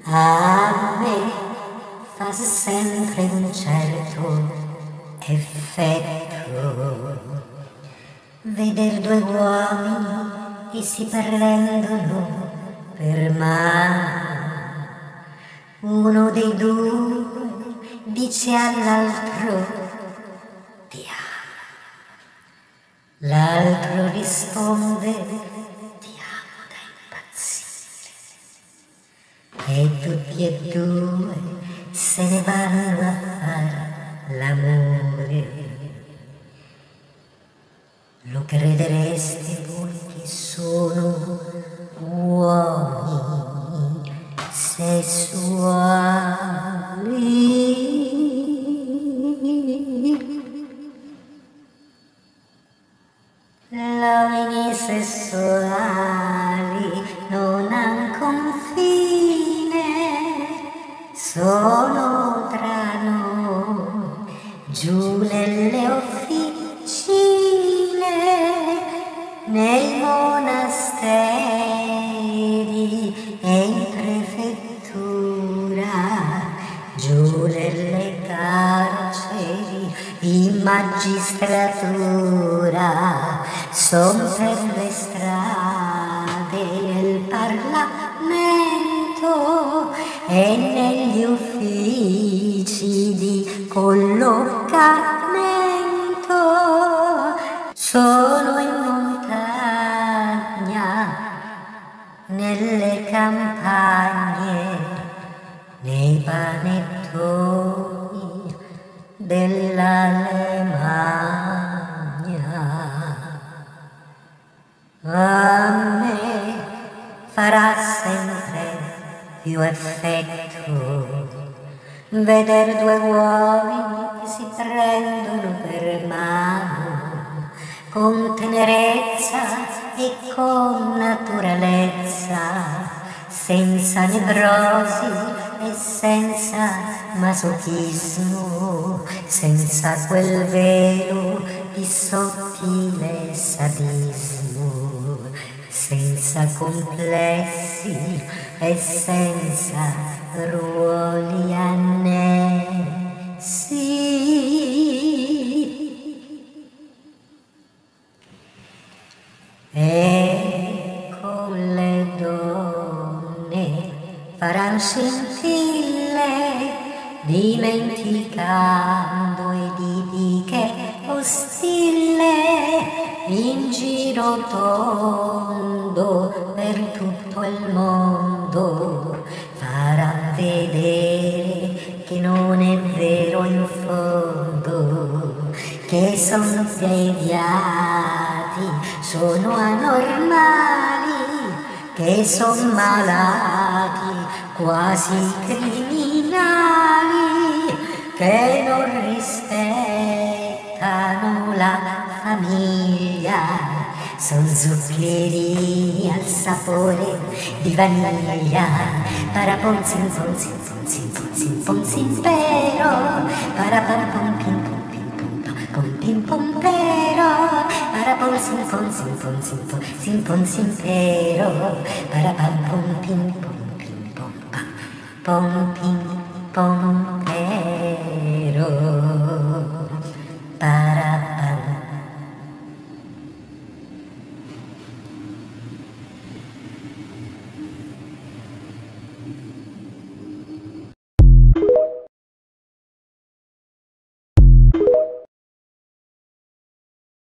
A me fa sempre un certo effetto veder due uomini che si prendono per mano. Uno dei due dice all'altro ti amo, l'altro risponde ti amo da impazzire, e tutti e due se ne vanno a fare l'amore. Lo credereste voi che sono uomini sessuali? Uomini sessuali non han confine, sono tra noi, giù nelle officine, nei monasteri e in prefettura, giù nelle carceri, in magistratura, son per le strade, nel Parlamento e negli uffici di collocamento. Sono in montagna, nelle campagne, nei panettoni dell'Alemagna. A me farà sempre più effetto veder due uomini che si prendono per mano con tenerezza e con naturalezza, senza nevrosi e senza masochismo, senza quel velo di sottile sadismo, senza complessi e senza ruoli annessi. E con le donne faran scintille, dimenticando e di che ostille, in giro tondo per tutto il mondo, faran vedere che non è vero in fondo, che sono deviati, sono anormali, che son malati, quasi criminali, che non rispettano la famiglia, son zuccherini al sapore di vaniglia. Paraponzin ponzin ponzin ponzin ponzin pero, parapam pim pum pim pum pim pum pero, paraponzin ponzin ponzin ponzin ponzin pero, parapam pum pim pum pim pum pim pum.